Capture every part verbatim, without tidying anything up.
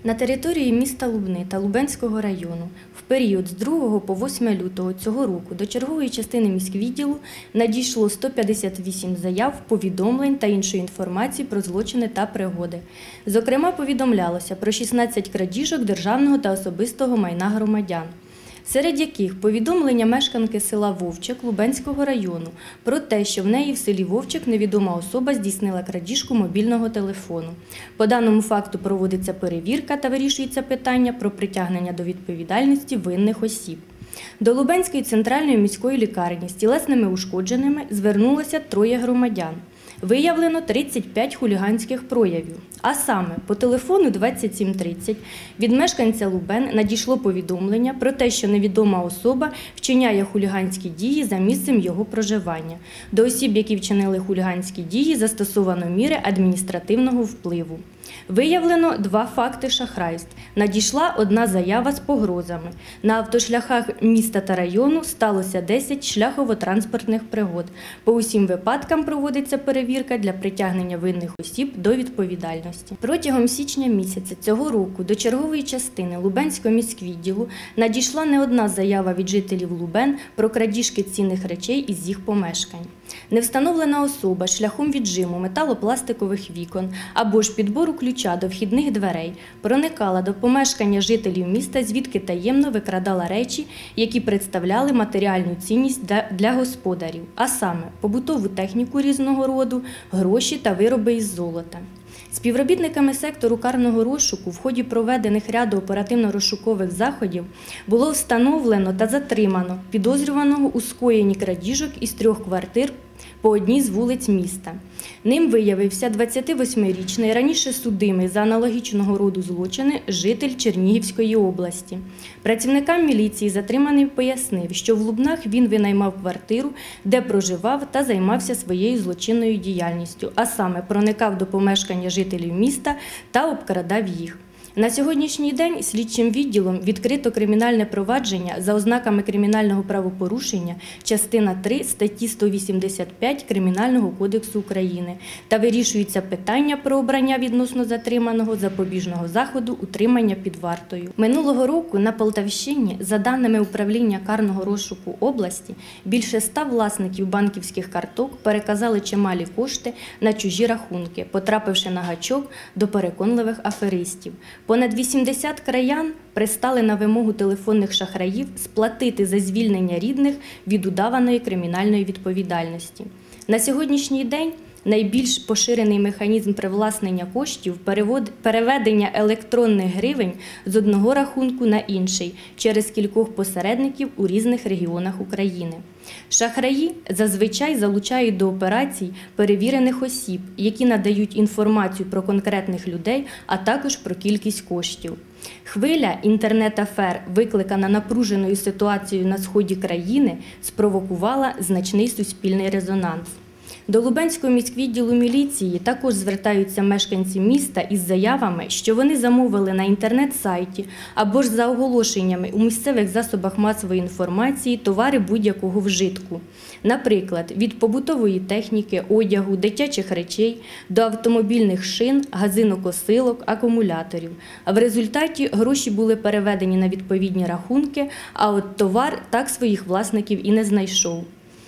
На території міста Лубни та Лубенського району в період з другого по восьме лютого цього року до чергової частини міськвідділу надійшло сто п'ятдесят вісім заяв, повідомлень та іншої інформації про злочини та пригоди. Зокрема, повідомлялося про шістнадцять крадіжок державного та особистого майна громадян, серед яких повідомлення мешканки села Вовчик Лубенського району про те, що в неї в селі Вовчик невідома особа здійснила крадіжку мобільного телефону. По даному факту проводиться перевірка та вирішується питання про притягнення до відповідальності винних осіб. До Лубенської центральної міської лікарні з тілесними ушкодженнями звернулося троє громадян. Виявлено тридцять п'ять хуліганських проявів. А саме, по телефону двадцять сім тридцять від мешканця Лубен надійшло повідомлення про те, що невідома особа вчиняє хуліганські дії за місцем його проживання. До осіб, які вчинили хуліганські дії, застосовано міри адміністративного впливу. Виявлено два факти шахрайств. Надійшла одна заява з погрозами. На автошляхах міста та району сталося десять шляхово-транспортних пригод. По усім випадкам проводиться перевірка для притягнення винних осіб до відповідальності. Протягом січня місяця цього року до чергової частини Лубенського міськвідділу надійшла не одна заява від жителів Лубен про крадіжки цінних речей із їх помешкань. Невстановлена особа шляхом віджиму металопластикових вікон або ж підбору ключа до вхідних дверей проникала до помешкання жителів міста, звідки таємно викрадала речі, які представляли матеріальну цінність для господарів, а саме побутову техніку різного роду, гроші та вироби із золота. Співробітниками сектору карного розшуку в ході проведених ряду оперативно-розшукових заходів було встановлено та затримано підозрюваного у скоєнні крадіжок із трьох квартир по одній з вулиць міста. Ним виявився двадцятивосьмирічний, раніше судимий за аналогічного роду злочини житель Чернігівської області. Працівникам міліції затриманий пояснив, що в Лубнах він винаймав квартиру, де проживав та займався своєю злочинною діяльністю, а саме проникав до помешкання жителів міста та обкрадав їх. На сьогоднішній день слідчим відділом відкрито кримінальне провадження за ознаками кримінального правопорушення, частина три статті сто вісімдесят п'ять Кримінального кодексу України та вирішується питання про обрання відносно затриманого запобіжного заходу утримання під вартою. Минулого року на Полтавщині, за даними управління карного розшуку області, більше ста власників банківських карток переказали чималі кошти на чужі рахунки, потрапивши на гачок до переконливих аферистів. Понад вісімдесят краян пристали на вимогу телефонних шахраїв сплатити за звільнення рідних від удаваної кримінальної відповідальності. На сьогоднішній день найбільш поширений механізм привласнення коштів – переведення електронних гривень з одного рахунку на інший через кількох посередників у різних регіонах України. Шахраї зазвичай залучають до операцій перевірених осіб, які надають інформацію про конкретних людей, а також про кількість коштів. Хвиля інтернет-афер, викликана напруженою ситуацією на сході країни, спровокувала значний суспільний резонанс. До Лубенського міськвідділу міліції також звертаються мешканці міста із заявами, що вони замовили на інтернет-сайті або ж за оголошеннями у місцевих засобах масової інформації товари будь-якого вжитку. Наприклад, від побутової техніки, одягу, дитячих речей до автомобільних шин, газинокосилок, акумуляторів. А в результаті гроші були переведені на відповідні рахунки, а от товар так своїх власників і не знайшов.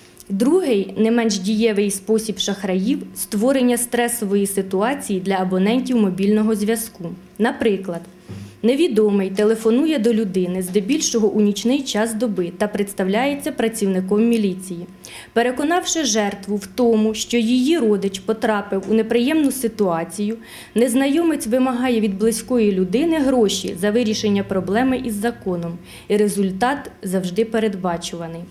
Другий, не менш дієвий спосіб шахраїв – створення стресової ситуації для абонентів мобільного зв'язку. Наприклад, невідомий телефонує до людини здебільшого у нічний час доби та представляється працівником міліції. Переконавши жертву в тому, що її родич потрапив у неприємну ситуацію, незнайомець вимагає від близької людини гроші за вирішення проблеми із законом, і результат завжди передбачуваний.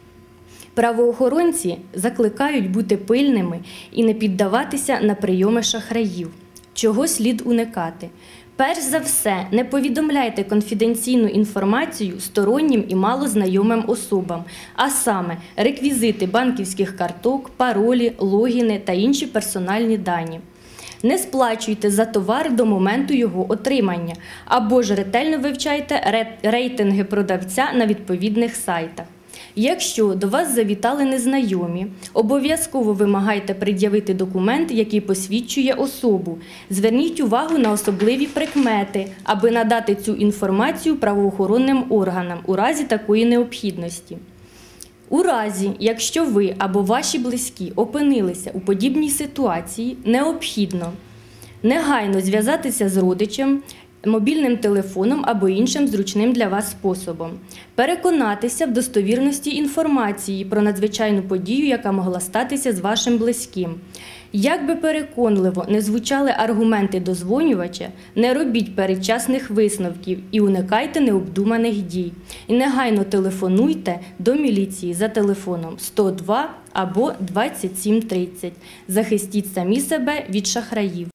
Правоохоронці закликають бути пильними і не піддаватися на прийоми шахраїв. Чого слід уникати? Перш за все, не повідомляйте конфіденційну інформацію стороннім і малознайомим особам, а саме реквізити банківських карток, паролі, логіни та інші персональні дані. Не сплачуйте за товар до моменту його отримання, або ж ретельно вивчайте рейтинги продавця на відповідних сайтах. Якщо до вас завітали незнайомі, обов'язково вимагайте пред'явити документ, який посвідчує особу. Зверніть увагу на особливі прикмети, аби надати цю інформацію правоохоронним органам у разі такої необхідності. У разі, якщо ви або ваші близькі опинилися у подібній ситуації, необхідно негайно зв'язатися з родичем, мобільним телефоном або іншим зручним для вас способом. Переконатися в достовірності інформації про надзвичайну подію, яка могла статися з вашим близьким. Як би переконливо не звучали аргументи дозвонювача, не робіть передчасних висновків і уникайте необдуманих дій. І негайно телефонуйте до міліції за телефоном сто два або двадцять сім тридцять. Захистіть самі себе від шахраїв.